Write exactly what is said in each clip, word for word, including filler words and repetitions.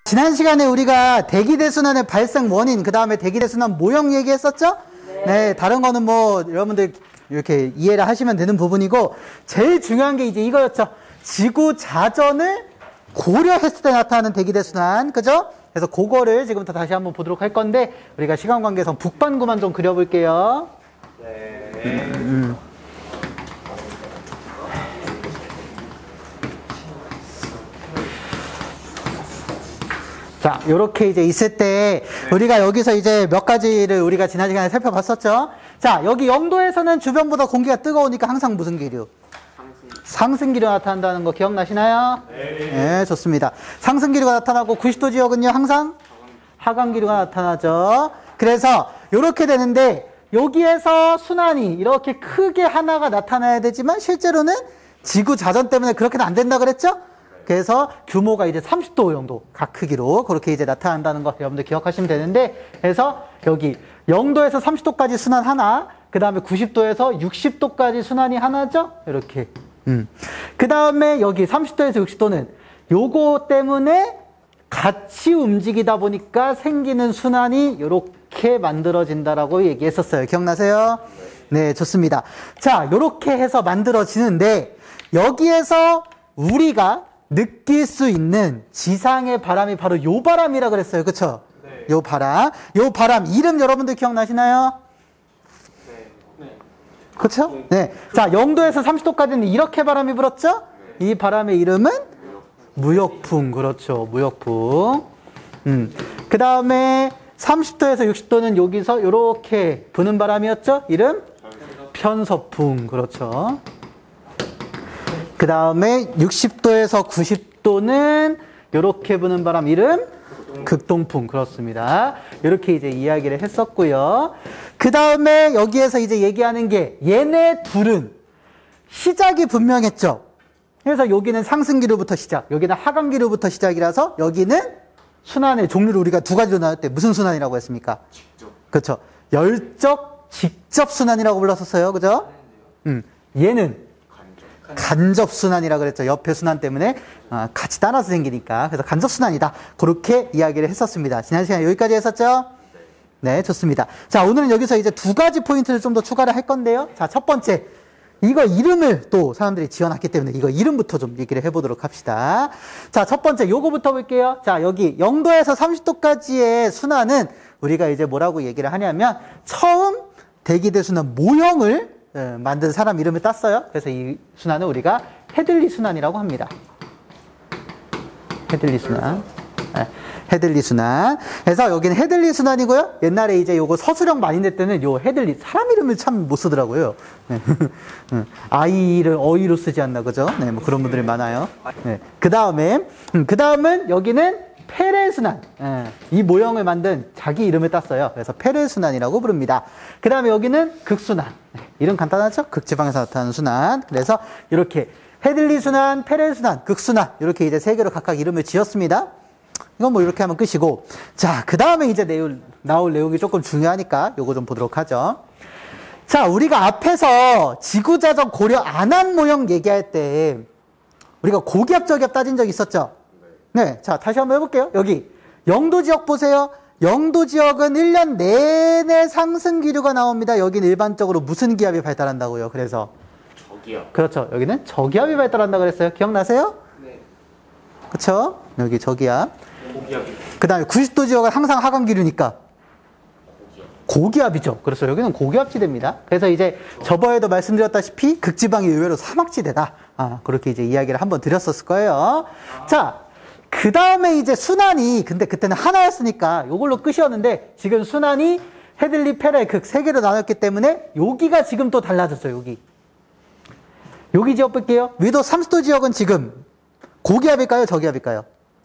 지난 시간에 우리가 대기대순환의 발생 원인, 그 다음에 대기대순환 모형 얘기했었죠? 네. 네, 다른 거는 뭐 여러분들 이렇게 이해를 하시면 되는 부분이고, 제일 중요한 게 이제 이거였죠. 지구 자전을 고려했을 때 나타나는 대기대순환, 그죠? 그래서 그거를 지금부터 다시 한번 보도록 할 건데, 우리가 시간 관계상 북반구만 좀 그려볼게요. 네. 음, 음. 자, 요렇게 이제 있을 때, 네. 우리가 여기서 이제 몇 가지를 우리가 지난 시간에 살펴봤었죠. 자, 여기 영도에서는 주변보다 공기가 뜨거우니까 항상 무슨 기류? 상승. 상승기류가 나타난다는 거 기억나시나요? 네. 네, 좋습니다. 상승기류가 나타나고 구십 도 지역은요, 항상 하강기류가 나타나죠. 그래서 요렇게 되는데, 여기에서 순환이 이렇게 크게 하나가 나타나야 되지만, 실제로는 지구 자전 때문에 그렇게는 안 된다 그랬죠? 그래서 규모가 이제 삼십 도 정도 각 크기로 그렇게 이제 나타난다는 거 여러분들 기억하시면 되는데, 그래서 여기 영 도에서 삼십 도까지 순환 하나, 그 다음에 구십 도에서 육십 도까지 순환이 하나죠? 이렇게. 음. 그 다음에 여기 삼십 도에서 육십 도는 요거 때문에 같이 움직이다 보니까 생기는 순환이 이렇게 만들어진다라고 얘기했었어요. 기억나세요? 네, 좋습니다. 자, 요렇게 해서 만들어지는데, 여기에서 우리가 느낄 수 있는 지상의 바람이 바로 요 바람이라 그랬어요. 그쵸? 네. 요 바람. 요 바람 이름 여러분들 기억나시나요? 네. 네. 그쵸? 네. 자, 영 도에서 삼십 도까지는 이렇게 바람이 불었죠? 네. 이 바람의 이름은 무역풍. 그렇죠. 무역풍. 음. 그 다음에 삼십 도에서 육십 도는 여기서 요렇게 부는 바람이었죠? 이름? 편서풍. 그렇죠. 그 다음에 육십 도에서 구십 도는 이렇게 부는 바람 이름 극동풍. 그렇습니다. 이렇게 이제 이야기를 했었고요. 그 다음에 여기에서 이제 얘기하는 게 얘네 둘은 시작이 분명했죠. 그래서 여기는 상승기류부터 시작, 여기는 하강기류부터 시작이라서 여기는 순환의 종류를 우리가 두 가지로 나눴대. 무슨 순환이라고 했습니까? 직접. 그렇죠. 열적 직접 순환이라고 불렀었어요. 그죠? 음. 얘는 간접순환이라 그랬죠. 옆에 순환 때문에 같이 따라서 생기니까. 그래서 간접순환이다. 그렇게 이야기를 했었습니다. 지난 시간에 여기까지 했었죠? 네, 좋습니다. 자, 오늘은 여기서 이제 두 가지 포인트를 좀 더 추가를 할 건데요. 자, 첫 번째. 이거 이름을 또 사람들이 지어놨기 때문에 이거 이름부터 좀 얘기를 해보도록 합시다. 자, 첫 번째 요거부터 볼게요. 자, 여기 영 도에서 삼십 도까지의 순환은 우리가 이제 뭐라고 얘기를 하냐면 처음 대기대순환 모형을 예, 만든 사람 이름을 땄어요. 그래서 이 순환을 우리가 헤들리 순환이라고 합니다. 헤들리 순환. 네, 헤들리 순환. 그래서 여기는 헤들리 순환이고요. 옛날에 이제 요거 서술형 많이 낼 때는 요 헤들리, 사람 이름을 참 못 쓰더라고요. 네. 아이를 어이로 쓰지 않나, 그죠? 네, 뭐 그런 분들이 많아요. 네. 그 다음에, 그 다음은 여기는 페레순환. 예, 이 모형을 만든 자기 이름을 땄어요. 그래서 페레순환이라고 부릅니다. 그 다음에 여기는 극순환. 네, 이름 간단하죠? 극지방에서 나타나는 순환. 그래서 이렇게 헤들리 순환, 페레순환, 극순환 이렇게 이제 세 개로 각각 이름을 지었습니다. 이건 뭐 이렇게 하면 끝이고, 자, 그 다음에 이제 내용, 나올 내용이 조금 중요하니까 요거 좀 보도록 하죠. 자, 우리가 앞에서 지구자전 고려 안 한 모형 얘기할 때 우리가 고기압 저기압 따진 적 있었죠? 네, 자, 다시 한번 해볼게요. 여기 영도 지역 보세요. 영도 지역은 일 년 내내 상승 기류가 나옵니다. 여기는 일반적으로 무슨 기압이 발달한다고요? 그래서 저기압. 그렇죠. 여기는 저기압이 발달한다 그랬어요. 기억나세요? 네. 그렇죠. 여기 저기압. 고기압이. 그 다음에 구십 도 지역은 항상 하강 기류니까 고기압. 고기압이죠. 그래서 여기는 고기압지대입니다. 그래서 이제 저번에도 말씀드렸다시피 극지방이 의외로 사막지대다. 아, 그렇게 이제 이야기를 한번 드렸었을 거예요. 아. 자. 그 다음에 이제 순환이, 근데 그때는 하나였으니까 요걸로 끝이었는데, 지금 순환이 헤들리, 페레, 극 세 개로 나눴기 때문에 여기가 지금 또 달라졌어요. 여기 여기 지역 볼게요. 위도 삼십 도 지역은 지금 고기압일까요? 저기압일까요?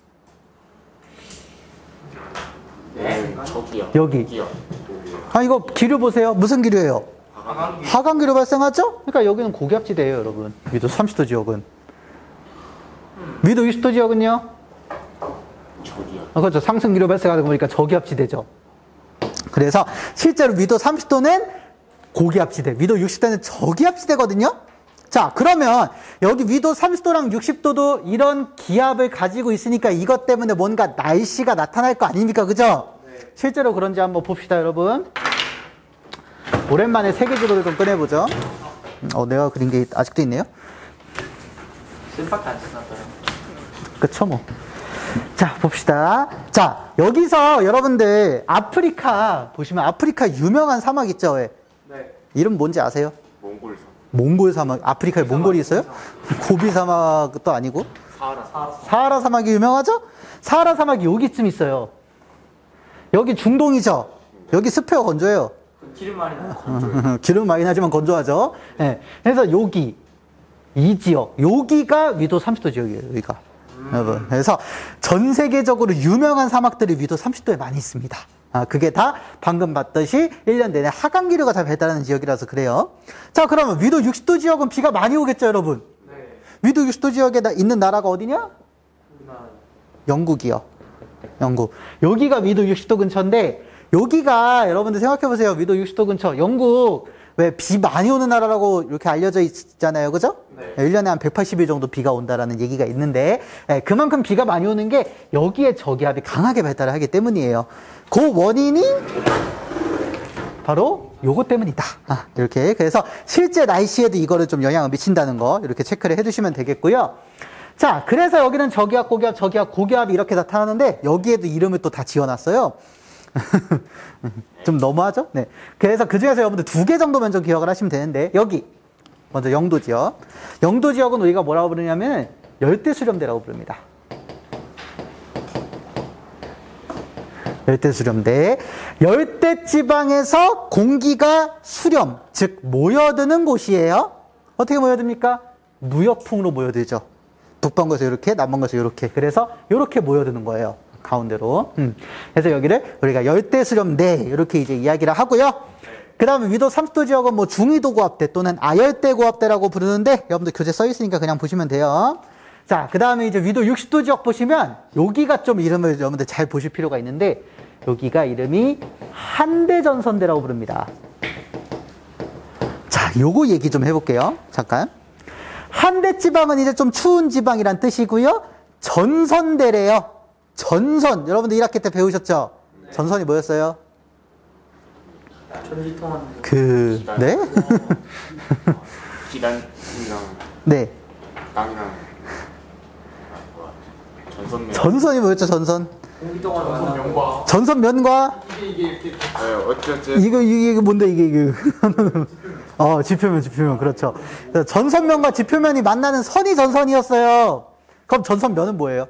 네, 저기압. 여기 고기압. 아, 이거 기류 보세요. 무슨 기류예요? 하강기류. 하강기류 발생하죠? 그러니까 여기는 고기압지대예요, 여러분. 위도 삼십 도 지역은. 위도 육십 도 지역은요? 저기압. 아, 그렇죠. 상승기류 발생하다 보니까 저기압지대죠. 그래서 실제로 위도 삼십 도는 고기압지대, 위도 육십 도는 저기압지대거든요. 자, 그러면 여기 위도 삼십 도랑 육십 도도 이런 기압을 가지고 있으니까 이것 때문에 뭔가 날씨가 나타날 거 아닙니까? 그죠? 네. 실제로 그런지 한번 봅시다, 여러분. 오랜만에 세계지도를 좀 꺼내보죠. 어, 내가 그린 게 아직도 있네요. 실밖에 안 지났어요. 그쵸, 뭐. 자, 봅시다. 자, 여기서 여러분들 아프리카, 보시면 아프리카 유명한 사막 있죠? 왜? 네. 이름 뭔지 아세요? 몽골 사막. 몽골 사막. 아프리카에 몽골이 있어요? 고비 사막도 아니고? 사하라. 사하라. 사하라 사막이 유명하죠? 사하라 사막이 여기쯤 있어요. 여기 중동이죠? 여기 습해요, 건조해요? 기름 많이 나요. 기름 많이 나지만 건조하죠? 네. 그래서 여기, 이 지역, 여기가 위도 삼십 도 지역이에요, 여기가. 음. 여러분. 그래서 전 세계적으로 유명한 사막들이 위도 삼십 도에 많이 있습니다. 아, 그게 다 방금 봤듯이 일 년 내내 하강기류가 잘 발달하는 지역이라서 그래요. 자, 그러면 위도 육십 도 지역은 비가 많이 오겠죠, 여러분? 네. 위도 육십 도 지역에 있는 나라가 어디냐? 우리나라. 영국이요. 영국. 여기가 위도 육십 도 근처인데, 여기가 여러분들 생각해 보세요. 위도 육십 도 근처. 영국 왜 비 많이 오는 나라라고 이렇게 알려져 있잖아요. 그죠? 네. 일 년에 한 백팔십 일 정도 비가 온다라는 얘기가 있는데, 예, 그만큼 비가 많이 오는 게 여기에 저기압이 강하게 발달을 하기 때문이에요. 그 원인이 바로 요거 때문이다. 아, 이렇게. 그래서 실제 날씨에도 이거를 좀 영향을 미친다는 거 이렇게 체크를 해 두시면 되겠고요. 자, 그래서 여기는 저기압, 고기압, 저기압, 고기압이 이렇게 나타나는데 여기에도 이름을 또 다 지어놨어요. 좀 너무하죠? 네. 그래서 그 중에서 여러분들 두 개 정도만 좀 기억을 하시면 되는데, 여기. 먼저 영도 지역. 영도 지역은 우리가 뭐라고 부르냐면, 열대 수렴대라고 부릅니다. 열대 수렴대. 열대 지방에서 공기가 수렴, 즉, 모여드는 곳이에요. 어떻게 모여듭니까? 무역풍으로 모여들죠. 북반구에서 이렇게, 남반구에서 이렇게. 그래서 이렇게 모여드는 거예요. 가운데로. 음. 그래서 여기를 우리가 열대 수렴대 이렇게 이제 이야기를 하고요. 그 다음에 위도 삼십 도 지역은 뭐 중위도 고압대 또는 아열대 고압대라고 부르는데 여러분들 교재 써 있으니까 그냥 보시면 돼요. 자, 그 다음에 이제 위도 육십 도 지역 보시면 여기가 좀 이름을 여러분들 잘 보실 필요가 있는데 여기가 이름이 한대전선대라고 부릅니다. 자, 요거 얘기 좀 해볼게요. 잠깐. 한대 지방은 이제 좀 추운 지방이란 뜻이고요. 전선대래요. 전선, 여러분들 일 학기 때 배우셨죠? 네. 전선이 뭐였어요? 전지통하는 그, 기단. 네? 기단이랑 네. 땅이랑 전선면. 전선이 뭐였죠, 전선? 전선 면과. 전선 면과? 이게 이게 이렇게. 네, 어찌어찌. 이거, 이게, 이게 뭔데, 이게, 이게. 어, 지표면, 지표면, 그렇죠. 전선면과 지표면이 만나는 선이 전선이었어요. 그럼 전선면은 뭐예요?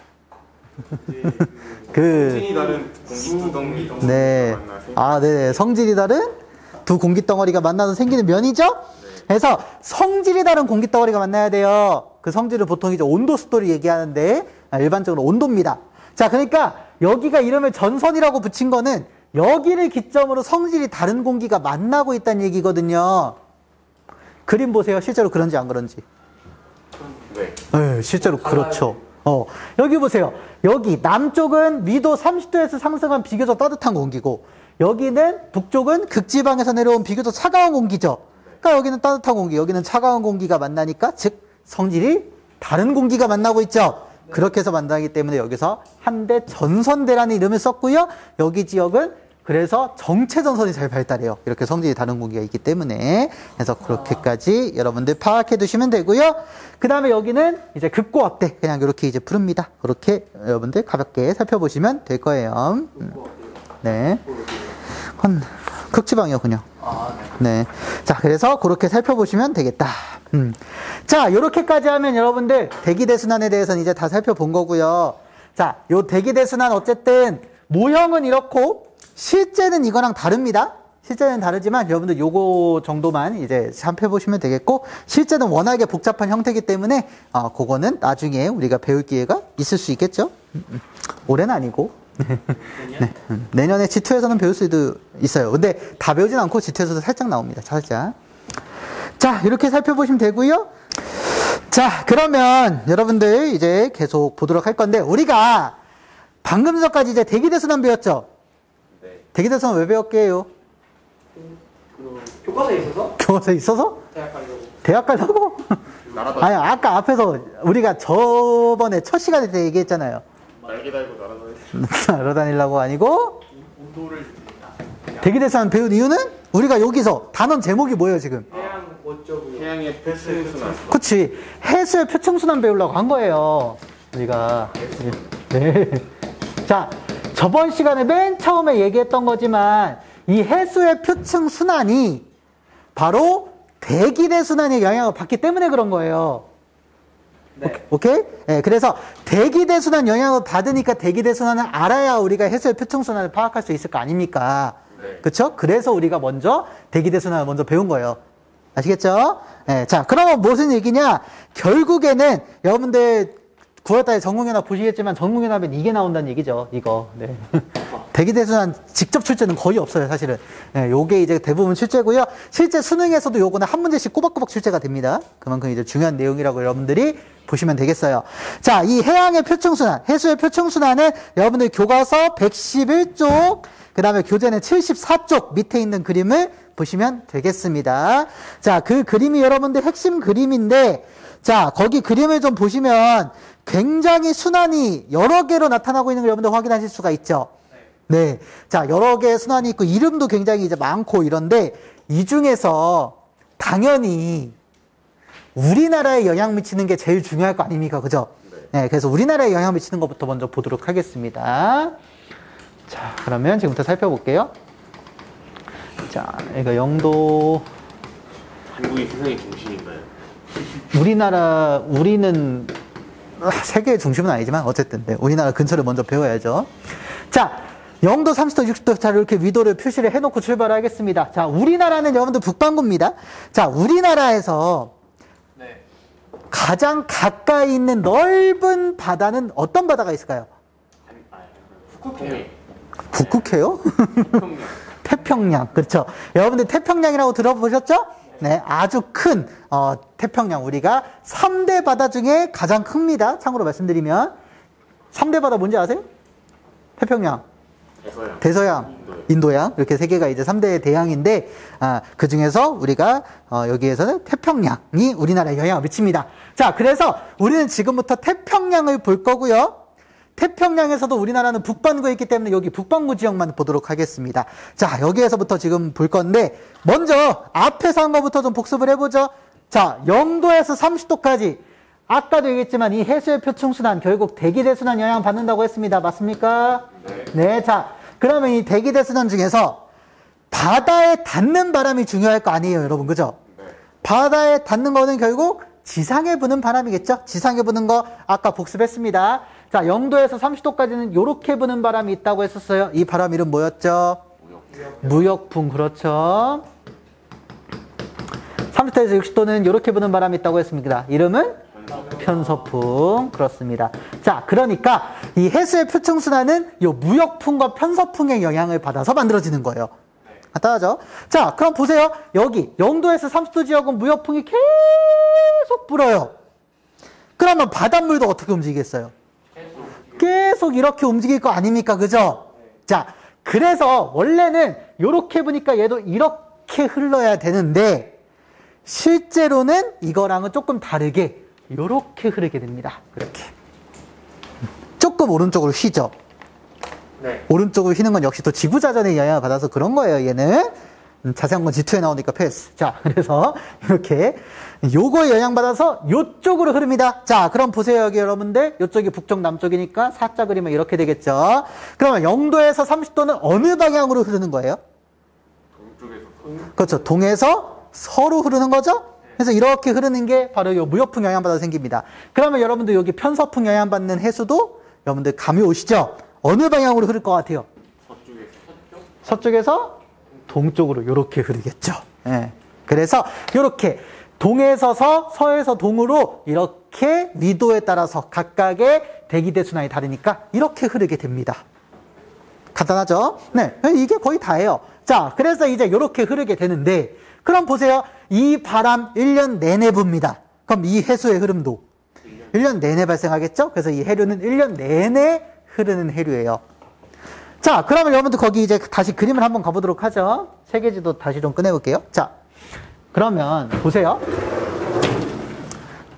그 성질이 다른 공기덩어리. 네. 아, 네. 성질이 다른 두 공기덩어리가 만나서 생기는 면이죠? 네. 그래서 성질이 다른 공기덩어리가 만나야 돼요. 그 성질을 보통 이제 온도 습도를 얘기하는데 일반적으로 온도입니다. 자, 그러니까 여기가 이름을 전선이라고 붙인 거는 여기를 기점으로 성질이 다른 공기가 만나고 있다는 얘기거든요. 그림 보세요. 실제로 그런지 안 그런지. 네. 네, 실제로 그렇죠. 어, 여기 보세요. 여기 남쪽은 위도 삼십 도에서 상승한 비교적 따뜻한 공기고 여기는 북쪽은 극지방에서 내려온 비교적 차가운 공기죠. 그러니까 여기는 따뜻한 공기, 여기는 차가운 공기가 만나니까 즉 성질이 다른 공기가 만나고 있죠. 그렇게 해서 만나기 때문에 여기서 한대 전선대라는 이름을 썼고요. 여기 지역은 그래서 정체전선이 잘 발달해요. 이렇게 성질이 다른 공기가 있기 때문에. 그래서 그렇게까지 여러분들 파악해 두시면 되고요. 그 다음에 여기는 이제 극고압대. 그냥 이렇게 이제 부릅니다. 그렇게 여러분들 가볍게 살펴보시면 될 거예요. 음. 네. 건, 극지방이요, 그냥. 네. 자, 그래서 그렇게 살펴보시면 되겠다. 음. 자, 요렇게까지 하면 여러분들 대기대순환에 대해서는 이제 다 살펴본 거고요. 자, 요 대기대순환 어쨌든 모형은 이렇고 실제는 이거랑 다릅니다. 실제는 다르지만 여러분들 요거 정도만 이제 살펴보시면 되겠고 실제는 워낙에 복잡한 형태이기 때문에 어, 그거는 나중에 우리가 배울 기회가 있을 수 있겠죠. 음, 음. 올해는 아니고 네, 음. 내년에 지 투에서는 배울 수도 있어요. 근데 다 배우진 않고 지 투에서도 살짝 나옵니다. 살짝. 자, 이렇게 살펴보시면 되고요. 자, 그러면 여러분들 이제 계속 보도록 할 건데 우리가 방금 전까지 이제 대기대순환 배웠죠? 네. 대기대순환 왜 배웠게요? 그 교과서에 있어서? 교과서에 있어서? 대학 가려고. 대학 가려고? 날아다. 아니, 아까 앞에서 우리가 저번에 첫 시간에 때 얘기했잖아요. 날개 달고 날아다니지. 날아다니려고 아니고, 온도를 대기대수난 배운 이유는 우리가 여기서 단원 제목이 뭐예요, 지금? 해양 어쩌고 해양의 표층순환. 그치. 해수의 표층순환 배우려고 한 거예요. 우리가. 네. 자, 저번 시간에 맨 처음에 얘기했던 거지만, 이 해수의 표층순환이 바로 대기대순환의 영향을 받기 때문에 그런 거예요. 네. 오케이? 네, 그래서 대기대순환 영향을 받으니까 대기대순환을 알아야 우리가 해수의 표층순환을 파악할 수 있을 거 아닙니까? 네. 그쵸? 그래서 우리가 먼저 대기대순환을 먼저 배운 거예요. 아시겠죠? 네, 자, 그러면 무슨 얘기냐? 결국에는 여러분들 구월달에 전국연합 보시겠지만 전국연합엔 이게 나온다는 얘기죠. 이거. 네. 대기대순환 직접 출제는 거의 없어요, 사실은. 네, 요게 이제 대부분 출제고요. 실제 수능에서도 요거는 한 문제씩 꼬박꼬박 출제가 됩니다. 그만큼 이제 중요한 내용이라고 여러분들이 보시면 되겠어요. 자, 이 해양의 표층순환, 해수의 표층순환은 여러분들 교과서 백십일 쪽, 그 다음에 교재는 칠십사 쪽 밑에 있는 그림을 보시면 되겠습니다. 자, 그 그림이 여러분들 핵심 그림인데, 자, 거기 그림을 좀 보시면 굉장히 순환이 여러 개로 나타나고 있는 걸 여러분들 확인하실 수가 있죠. 네. 자, 여러 개의 순환이 있고, 이름도 굉장히 이제 많고 이런데, 이 중에서 당연히 우리나라에 영향 미치는 게 제일 중요할 거 아닙니까? 그죠? 네. 그래서 우리나라에 영향 미치는 것부터 먼저 보도록 하겠습니다. 자, 그러면 지금부터 살펴볼게요. 자, 이거 영도. 한국이 세상의 중심인가요? 우리나라, 우리는 세계의 중심은 아니지만, 어쨌든, 네. 우리나라 근처를 먼저 배워야죠. 자, 영도 삼십 도, 육십 도, 자, 이렇게 위도를 표시를 해놓고 출발하겠습니다. 자, 우리나라는 여러분들 북반구입니다. 자, 우리나라에서 네. 가장 가까이 있는 넓은 바다는 어떤 바다가 있을까요? 북극해요. 북극해요? 태평양. 태평양. 그렇죠. 여러분들 태평양이라고 들어보셨죠? 네, 아주 큰, 어, 태평양. 우리가 삼 대 바다 중에 가장 큽니다. 참고로 말씀드리면. 삼 대 바다 뭔지 아세요? 태평양. 대서양. 대서양, 인도양, 이렇게 세 개가 이제 삼 대 대양인데, 아, 그 중에서 우리가, 어, 여기에서는 태평양이 우리나라에 영향을 미칩니다. 자, 그래서 우리는 지금부터 태평양을 볼 거고요. 태평양에서도 우리나라는 북반구에 있기 때문에 여기 북반구 지역만 보도록 하겠습니다. 자, 여기에서부터 지금 볼 건데, 먼저 앞에서 한 거부터 좀 복습을 해보죠. 자, 영도에서 삼십 도까지. 아까도 얘기했지만 이 해수의 표층순환 결국 대기대순환 영향 받는다고 했습니다. 맞습니까? 네. 네. 자, 그러면 이 대기대순환 중에서 바다에 닿는 바람이 중요할 거 아니에요, 여러분. 그죠? 네. 바다에 닿는 거는 결국 지상에 부는 바람이겠죠? 지상에 부는 거 아까 복습했습니다. 자, 영도에서 삼십 도까지는 이렇게 부는 바람이 있다고 했었어요. 이 바람 이름 뭐였죠? 무역. 무역풍. 그렇죠. 삼십 도에서 육십 도는 이렇게 부는 바람이 있다고 했습니다. 이름은 편서풍. 그렇습니다. 자, 그러니까 이 해수의 표층순환은 이 무역풍과 편서풍의 영향을 받아서 만들어지는 거예요. 간단하죠? 자, 그럼 보세요. 여기 영도에서 삼십 도 지역은 무역풍이 계속 불어요. 그러면 바닷물도 어떻게 움직이겠어요? 계속 이렇게 움직일 거 아닙니까? 그죠? 자, 그래서 원래는 이렇게 보니까 얘도 이렇게 흘러야 되는데, 실제로는 이거랑은 조금 다르게 이렇게 흐르게 됩니다. 이렇게. 조금 오른쪽으로 휘죠. 네. 오른쪽으로 휘는 건 역시 또 지구자전의 영향을 받아서 그런 거예요, 얘는. 음, 자세한 건 지 투에 나오니까 패스. 자, 그래서 이렇게 요거에 영향받아서 요쪽으로 흐릅니다. 자, 그럼 보세요, 여기 여러분들. 요쪽이 북쪽, 남쪽이니까 사자 그리면 이렇게 되겠죠. 그러면 영도에서 삼십 도는 어느 방향으로 흐르는 거예요? 동쪽에서 서. 그렇죠. 동에서 서로 흐르는 거죠? 그래서 이렇게 흐르는 게 바로 요 무역풍 영향받아서 생깁니다. 그러면 여러분들 여기 편서풍 영향받는 해수도 여러분들 감이 오시죠? 어느 방향으로 흐를 것 같아요? 서쪽에서 서쪽. 서쪽에서 동쪽으로 이렇게 흐르겠죠. 예. 그래서 이렇게 동에서 서, 서에서 동으로 이렇게 위도에 따라서 각각의 대기대순환이 다르니까 이렇게 흐르게 됩니다. 간단하죠? 네. 이게 거의 다예요. 자, 그래서 이제 이렇게 흐르게 되는데, 그럼 보세요. 이 바람 일 년 내내 붑니다. 그럼 이 해수의 흐름도 일 년 내내 발생하겠죠? 그래서 이 해류는 일 년 내내 흐르는 해류예요. 자, 그러면 여러분들 거기 이제 다시 그림을 한번 가보도록 하죠. 세계지도 다시 좀 꺼내볼게요. 자, 그러면 보세요.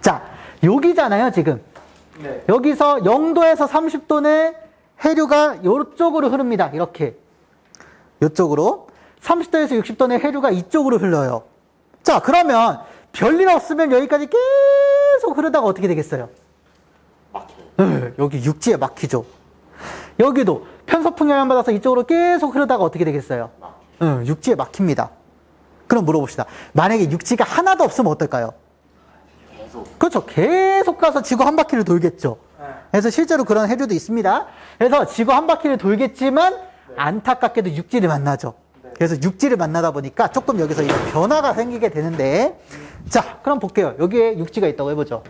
여기잖아요, 지금. 네. 여기서 영도에서 삼십 도는 해류가 이쪽으로 흐릅니다. 이렇게. 이쪽으로. 삼십 도에서 육십 도는 해류가 이쪽으로 흘러요. 자, 그러면 별일 없으면 여기까지 계속 흐르다가 어떻게 되겠어요? 막혀요. 네, 여기 육지에 막히죠. 여기도 편서풍 영향 받아서 이쪽으로 계속 흐르다가 어떻게 되겠어요? 막혀요. 네, 육지에 막힙니다. 그럼 물어봅시다. 만약에 육지가 하나도 없으면 어떨까요? 계속. 그렇죠. 계속 가서 지구 한 바퀴를 돌겠죠. 네. 그래서 실제로 그런 해류도 있습니다. 그래서 지구 한 바퀴를 돌겠지만 네. 안타깝게도 육지를 만나죠. 네. 그래서 육지를 만나다 보니까 조금 여기서 이런 변화가 생기게 되는데, 자, 그럼 볼게요. 여기에 육지가 있다고 해보죠.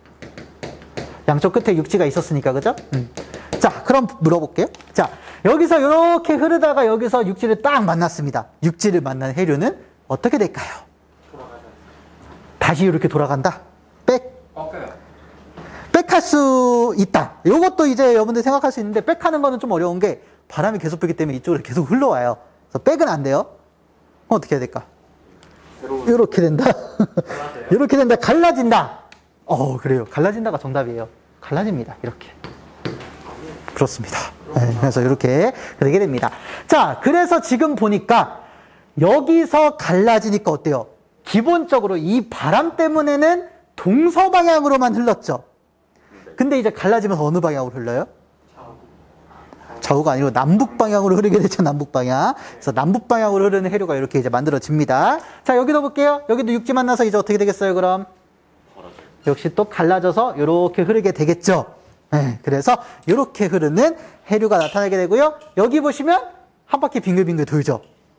양쪽 끝에 육지가 있었으니까, 그죠? 음. 자, 그럼 물어볼게요. 자, 여기서 이렇게 흐르다가 여기서 육지를 딱 만났습니다. 육지를 만난 해류는 어떻게 될까요? 돌아가죠. 다시 이렇게 돌아간다? 백? 꺾여요. 백할 수 있다. 이것도 이제 여러분들 생각할 수 있는데, 백하는 거는 좀 어려운 게 바람이 계속 불기 때문에 이쪽으로 계속 흘러와요. 그래서 백은 안 돼요. 그럼 어떻게 해야 될까? 새로운. 이렇게 된다. 갈라져요? 이렇게 된다. 갈라진다. 어, 그래요. 갈라진다가 정답이에요. 갈라집니다. 이렇게. 그렇습니다. 네, 그래서 이렇게 되게 됩니다. 자, 그래서 지금 보니까 여기서 갈라지니까 어때요? 기본적으로 이 바람 때문에는 동서방향으로만 흘렀죠. 근데 이제 갈라지면서 어느 방향으로 흘러요? 좌우. 좌우가 아니고 남북 방향으로 흐르게 되죠. 남북 방향. 그래서 남북 방향으로 흐르는 해류가 이렇게 이제 만들어집니다. 자, 여기도 볼게요. 여기도 육지 만나서 이제 어떻게 되겠어요, 그럼? 벌어져요. 역시 또 갈라져서 이렇게 흐르게 되겠죠. 네, 그래서 이렇게 흐르는 해류가 나타나게 되고요. 여기 보시면 한 바퀴 빙글빙글 돌죠.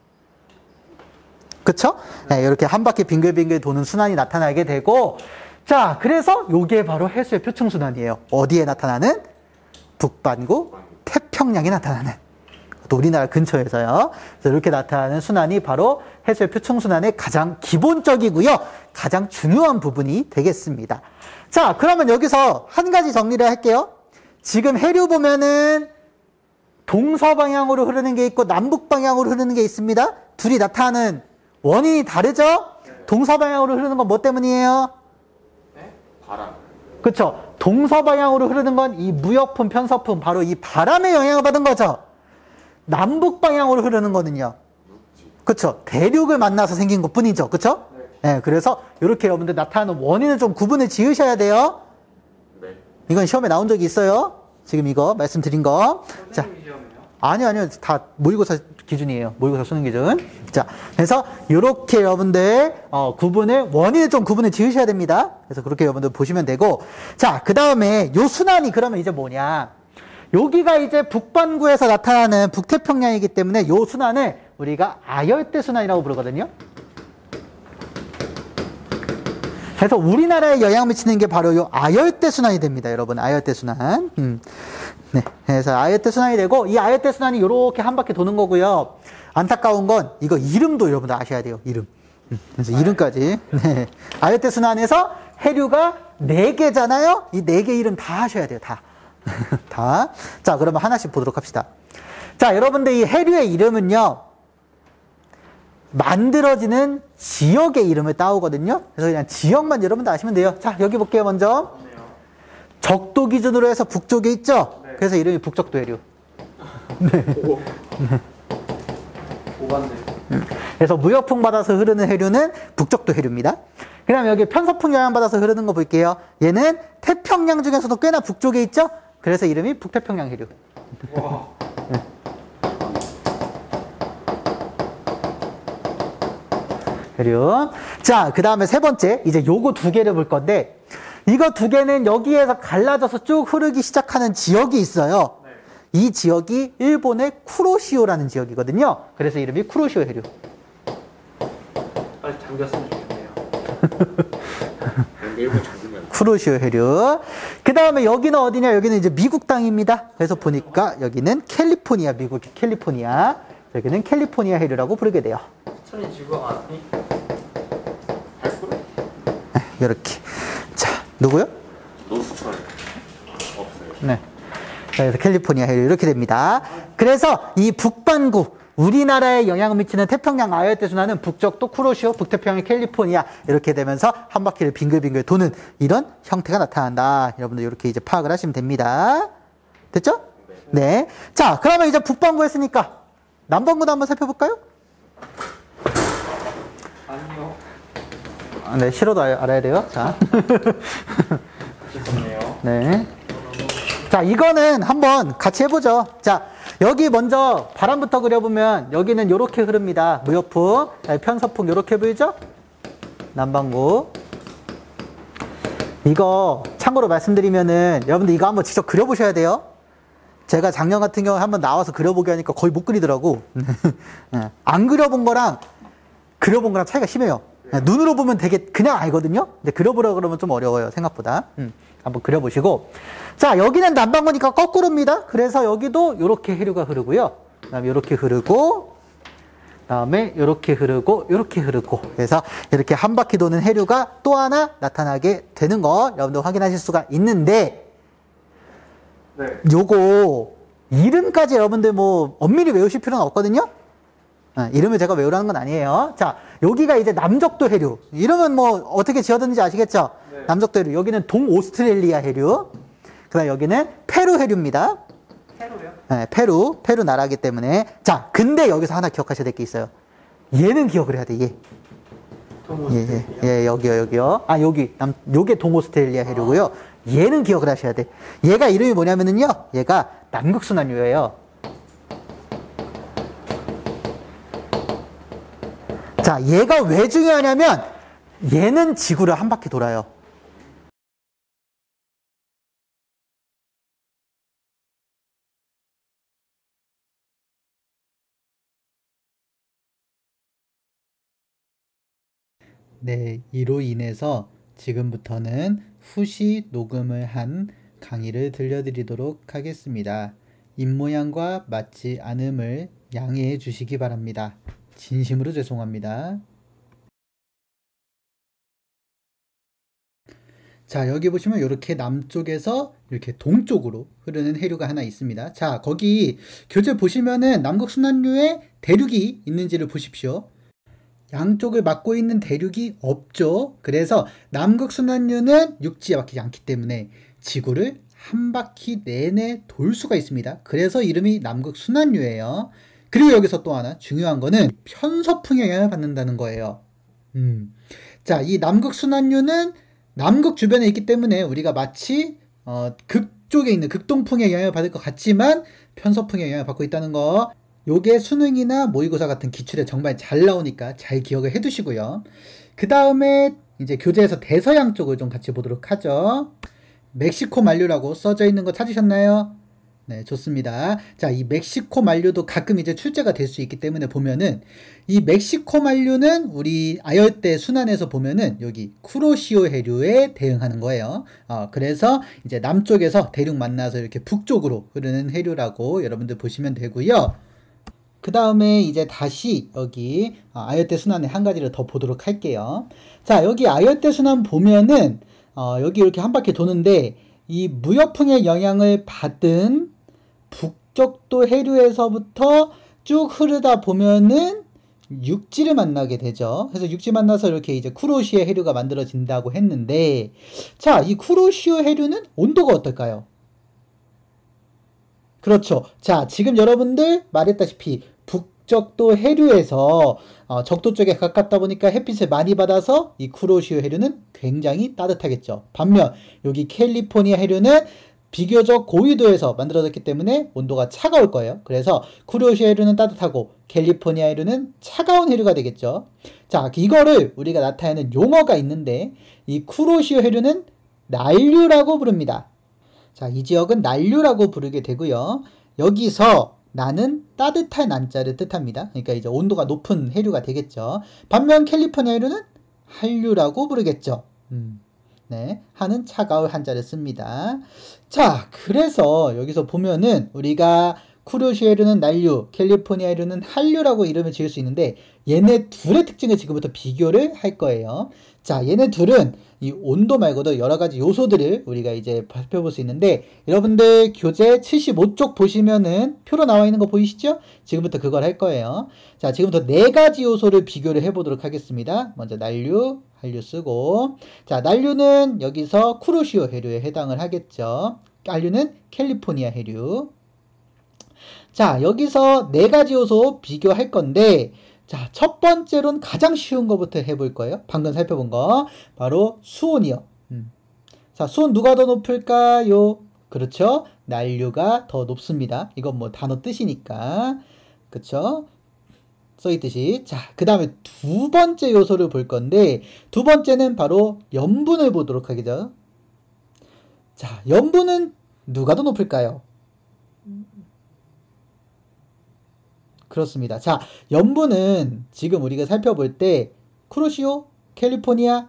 그쵸? 네, 이렇게 한 바퀴 빙글빙글 도는 순환이 나타나게 되고, 자, 그래서 요게 바로 해수의 표층순환이에요. 어디에 나타나는? 북반구, 태평양에 나타나는. 또 우리나라 근처에서요. 그래서 이렇게 나타나는 순환이 바로 해수의 표층순환의 가장 기본적이고요. 가장 중요한 부분이 되겠습니다. 자, 그러면 여기서 한 가지 정리를 할게요. 지금 해류 보면은 동서방향으로 흐르는 게 있고 남북방향으로 흐르는 게 있습니다. 둘이 나타나는 원인이 다르죠? 동서방향으로 흐르는 건 뭐 때문이에요? 네? 바람. 그렇죠. 동서방향으로 흐르는 건 이 무역풍, 편서풍, 바로 이 바람의 영향을 받은 거죠. 남북방향으로 흐르는 거는요. 육지. 그렇죠. 대륙을 만나서 생긴 것 뿐이죠. 그렇죠? 네. 네, 그래서 이렇게 여러분들 나타나는 원인을 좀 구분을 지으셔야 돼요. 네. 이건 시험에 나온 적이 있어요. 지금 이거 말씀드린 거. 자, 선생님 시험이요? 아니요, 아니요. 다 모의고사 기준이에요. 모의고사 수능 기준. 자, 그래서 이렇게 여러분들 어, 구분을 원인을 좀 구분을 지으셔야 됩니다. 그래서 그렇게 여러분들 보시면 되고, 자, 그 다음에 요 순환이 그러면 이제 뭐냐? 여기가 이제 북반구에서 나타나는 북태평양이기 때문에 요 순환을 우리가 아열대 순환이라고 부르거든요. 그래서 우리나라에 영향을 미치는 게 바로 요 아열대 순환이 됩니다, 여러분. 아열대 순환. 음. 네. 그래서 아열대 순환이 되고, 이 아열대 순환이 요렇게 한 바퀴 도는 거고요. 안타까운 건 이거 이름도 여러분들 아셔야 돼요, 이름. 음. 그래서 이름까지. 네. 아열대 순환에서 해류가 네 개잖아요? 이 네 개 이름 다 하셔야 돼요, 다. 다. 자, 그러면 하나씩 보도록 합시다. 자, 여러분들 이 해류의 이름은요, 만들어지는 지역의 이름을 따오거든요. 그래서 그냥 지역만 여러분들 아시면 돼요. 자, 여기 볼게요, 먼저. 네요. 적도 기준으로 해서 북쪽에 있죠? 네. 그래서 이름이 북적도 해류. 오. 오반데. 그래서 무역풍 받아서 흐르는 해류는 북적도 해류입니다. 그 다음에 여기 편서풍 영향 받아서 흐르는 거 볼게요. 얘는 태평양 중에서도 꽤나 북쪽에 있죠? 그래서 이름이 북태평양 해류. 와. 해류. 자, 그 다음에 세 번째, 이제 요거 두 개를 볼 건데, 이거 두 개는 여기에서 갈라져서 쭉 흐르기 시작하는 지역이 있어요. 네. 이 지역이 일본의 쿠로시오라는 지역이거든요. 그래서 이름이 쿠로시오 해류. 빨리 잠겼으면 좋겠네요. 일본 잠기면 쿠로시오 해류. 그 다음에 여기는 어디냐? 여기는 이제 미국 땅입니다. 그래서 보니까 여기는 캘리포니아, 미국 캘리포니아. 여기는 캘리포니아 해류라고 부르게 돼요. 수천이 지구가 많으니 이렇게. 자, 누구요? 노수천 없어요. 네. 자, 그래서 캘리포니아 해류 이렇게 됩니다. 그래서 이 북반구, 우리나라에 영향을 미치는 태평양 아열대 순환은 북쪽도 쿠로시오, 북태평양 캘리포니아 이렇게 되면서 한 바퀴를 빙글빙글 도는 이런 형태가 나타난다. 여러분들 이렇게 이제 파악을 하시면 됩니다. 됐죠? 네. 자, 그러면 이제 북반구 했으니까 남반구도 한번 살펴볼까요? 아니요. 아, 네, 싫어도 알- 알아야 돼요. 자. 좋네요. 네. 자, 이거는 한번 같이 해보죠. 자, 여기 먼저 바람부터 그려보면 여기는 이렇게 흐릅니다. 무역풍, 편서풍 이렇게 보이죠? 남반구. 이거 참고로 말씀드리면은 여러분들 이거 한번 직접 그려보셔야 돼요. 제가 작년 같은 경우에 한번 나와서 그려보게 하니까 거의 못 그리더라고. 예. 안 그려본 거랑 그려본 거랑 차이가 심해요. 예, 눈으로 보면 되게 그냥 알거든요. 근데 그려보라 그러면 좀 어려워요, 생각보다. 음, 한번 그려보시고. 자, 여기는 남반구니까 거꾸로입니다. 그래서 여기도 이렇게 해류가 흐르고요. 그 다음에 이렇게 흐르고, 그 다음에 이렇게 흐르고, 이렇게 흐르고. 그래서 이렇게 한 바퀴 도는 해류가 또 하나 나타나게 되는 거 여러분들 확인하실 수가 있는데, 네. 요거 이름까지 여러분들 뭐 엄밀히 외우실 필요는 없거든요. 아, 이름을 제가 외우라는 건 아니에요. 자, 여기가 이제 남적도 해류. 이름은 뭐 어떻게 지어졌는지 아시겠죠? 네. 남적도 해류. 여기는 동오스트레일리아 해류. 그다음 여기는 페루 해류입니다. 페루요? 네, 페루, 페루 나라기 때문에. 자, 근데 여기서 하나 기억하셔야 될 게 있어요. 얘는 기억을 해야 돼. 얘. 예, 예, 예, 여기요, 여기요. 아, 여기 남, 요게 동오스트레일리아 해류고요. 얘는 기억을 하셔야 돼. 얘가 이름이 뭐냐면은요. 얘가 남극순환류예요. 자, 얘가 왜 중요하냐면 얘는 지구를 한 바퀴 돌아요. 네, 이로 인해서 지금부터는 후시 녹음을 한 강의를 들려드리도록 하겠습니다. 입모양과 맞지 않음을 양해해 주시기 바랍니다. 진심으로 죄송합니다. 자, 여기 보시면 이렇게 남쪽에서 이렇게 동쪽으로 흐르는 해류가 하나 있습니다. 자, 거기 교재 보시면은 남극순환류에 대륙이 있는지를 보십시오. 양쪽을 막고 있는 대륙이 없죠. 그래서 남극순환류는 육지에 막히지 않기 때문에 지구를 한 바퀴 내내 돌 수가 있습니다. 그래서 이름이 남극순환류예요. 그리고 여기서 또 하나 중요한 거는 편서풍의 영향을 받는다는 거예요. 음. 자, 이 남극순환류는 남극 주변에 있기 때문에 우리가 마치 어, 극쪽에 있는 극동풍의 영향을 받을 것 같지만 편서풍의 영향을 받고 있다는 거. 요게 수능이나 모의고사 같은 기출에 정말 잘 나오니까 잘 기억을 해 두시고요. 그 다음에 이제 교재에서 대서양 쪽을 좀 같이 보도록 하죠. 멕시코 만류라고 써져 있는 거 찾으셨나요? 네, 좋습니다. 자, 이 멕시코 만류도 가끔 이제 출제가 될 수 있기 때문에 보면은 이 멕시코 만류는 우리 아열대 순환에서 보면은 여기 쿠로시오 해류에 대응하는 거예요. 어, 그래서 이제 남쪽에서 대륙 만나서 이렇게 북쪽으로 흐르는 해류라고 여러분들 보시면 되고요. 그 다음에 이제 다시 여기 아열대 순환의 한 가지를 더 보도록 할게요. 자, 여기 아열대 순환 보면은 어, 여기 이렇게 한 바퀴 도는데 이 무역풍의 영향을 받은 북쪽도 해류에서부터 쭉 흐르다 보면은 육지를 만나게 되죠. 그래서 육지 만나서 이렇게 이제 쿠로시오 해류가 만들어진다고 했는데, 자, 이 쿠로시오 해류는 온도가 어떨까요? 그렇죠. 자, 지금 여러분들 말했다시피 북적도 해류에서 어, 적도 쪽에 가깝다 보니까 햇빛을 많이 받아서 이 쿠로시오 해류는 굉장히 따뜻하겠죠. 반면 여기 캘리포니아 해류는 비교적 고위도에서 만들어졌기 때문에 온도가 차가울 거예요. 그래서 쿠로시오 해류는 따뜻하고 캘리포니아 해류는 차가운 해류가 되겠죠. 자, 이거를 우리가 나타내는 용어가 있는데 이 쿠로시오 해류는 난류라고 부릅니다. 자, 이 지역은 난류라고 부르게 되고요. 여기서 나는 따뜻한 난자를 뜻합니다. 그러니까 이제 온도가 높은 해류가 되겠죠. 반면 캘리포니아 해류는 한류라고 부르겠죠. 음, 네, 한은 차가울 한자를 씁니다. 자, 그래서 여기서 보면은 우리가 쿠르시에르는 난류, 캘리포니아에르는 한류라고 이름을 지을 수 있는데 얘네 둘의 특징을 지금부터 비교를 할 거예요. 자, 얘네 둘은 이 온도 말고도 여러 가지 요소들을 우리가 이제 살펴볼 수 있는데 여러분들 교재 칠십오 쪽 보시면은 표로 나와 있는 거 보이시죠? 지금부터 그걸 할 거예요. 자, 지금부터 네 가지 요소를 비교를 해보도록 하겠습니다. 먼저 난류, 한류 쓰고 자, 난류는 여기서 쿠로시오 해류에 해당을 하겠죠. 한류는 캘리포니아 해류. 자, 여기서 네 가지 요소 비교할 건데 자, 첫 번째로는 가장 쉬운 거부터 해볼 거예요. 방금 살펴본 거. 바로 수온이요. 음. 자, 수온 누가 더 높을까요? 그렇죠. 난류가 더 높습니다. 이건 뭐 단어 뜻이니까. 그쵸? 써있듯이. 자, 그 다음에 두 번째 요소를 볼 건데 두 번째는 바로 염분을 보도록 하겠죠. 자, 염분은 누가 더 높을까요? 그렇습니다. 자, 염분은 지금 우리가 살펴볼 때 쿠로시오, 캘리포니아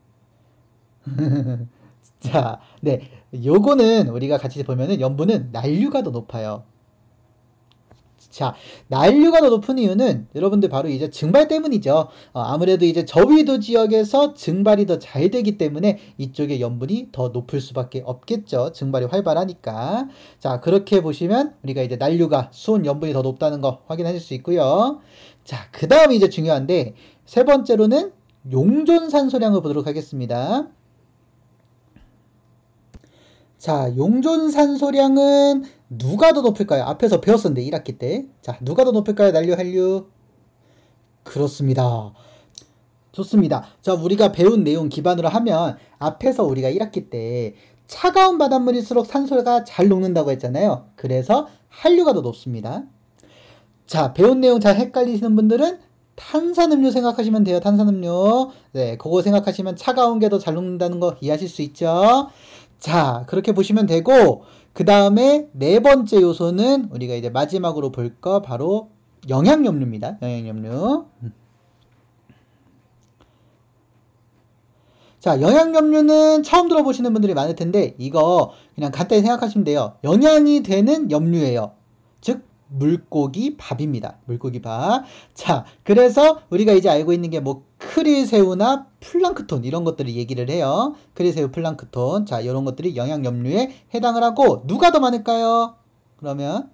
자, 네, 요거는 우리가 같이 보면은 염분은 난류가 더 높아요. 자, 난류가 더 높은 이유는 여러분들 바로 이제 증발 때문이죠. 어, 아무래도 이제 저위도 지역에서 증발이 더 잘 되기 때문에 이쪽에 염분이 더 높을 수밖에 없겠죠. 증발이 활발하니까. 자, 그렇게 보시면 우리가 이제 난류가 수온 염분이 더 높다는 거 확인하실 수 있고요. 자, 그 다음에 이제 중요한데 세 번째로는 용존산소량을 보도록 하겠습니다. 자, 용존산소량은 누가 더 높을까요? 앞에서 배웠었는데 일 학기 때. 자, 누가 더 높을까요? 난류, 한류? 그렇습니다. 좋습니다. 자, 우리가 배운 내용 기반으로 하면 앞에서 우리가 일 학기 때 차가운 바닷물일수록 산소가 잘 녹는다고 했잖아요. 그래서 한류가 더 높습니다. 자, 배운 내용 잘 헷갈리시는 분들은 탄산음료 생각하시면 돼요. 탄산음료. 네, 그거 생각하시면 차가운 게 더 잘 녹는다는 거 이해하실 수 있죠? 자, 그렇게 보시면 되고 그 다음에 네 번째 요소는 우리가 이제 마지막으로 볼 거 바로 영양염류입니다. 영양염류. 자, 영양염류는 처음 들어보시는 분들이 많을 텐데 이거 그냥 간단히 생각하시면 돼요. 영양이 되는 염류예요. 즉 물고기 밥입니다. 물고기 밥. 자, 그래서 우리가 이제 알고 있는 게 뭐 크릴새우나 플랑크톤 이런 것들을 얘기를 해요. 크릴새우, 플랑크톤. 자, 이런 것들이 영양염류에 해당을 하고 누가 더 많을까요? 그러면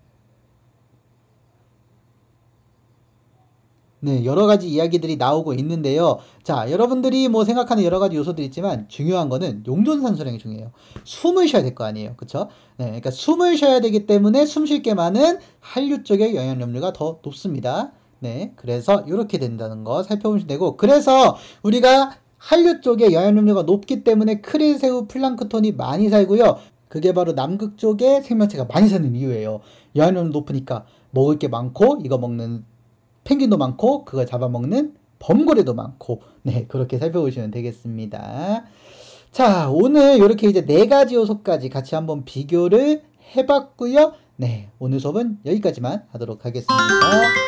네, 여러 가지 이야기들이 나오고 있는데요. 자, 여러분들이 뭐 생각하는 여러 가지 요소들이 있지만 중요한 거는 용존산소량이 중요해요. 숨을 쉬어야 될 거 아니에요. 그쵸? 네, 그러니까 숨을 쉬어야 되기 때문에 숨 쉴 게 많은 한류 쪽의 영양염류가 더 높습니다. 네, 그래서 이렇게 된다는 거 살펴보시면 되고 그래서 우리가 한류 쪽에 영양염류가 높기 때문에 크릴새우, 플랑크톤이 많이 살고요. 그게 바로 남극 쪽에 생명체가 많이 사는 이유예요. 영양염류 높으니까 먹을 게 많고 이거 먹는 펭귄도 많고 그걸 잡아먹는 범고래도 많고 네, 그렇게 살펴보시면 되겠습니다. 자, 오늘 이렇게 이제 네 가지 요소까지 같이 한번 비교를 해봤고요. 네, 오늘 수업은 여기까지만 하도록 하겠습니다.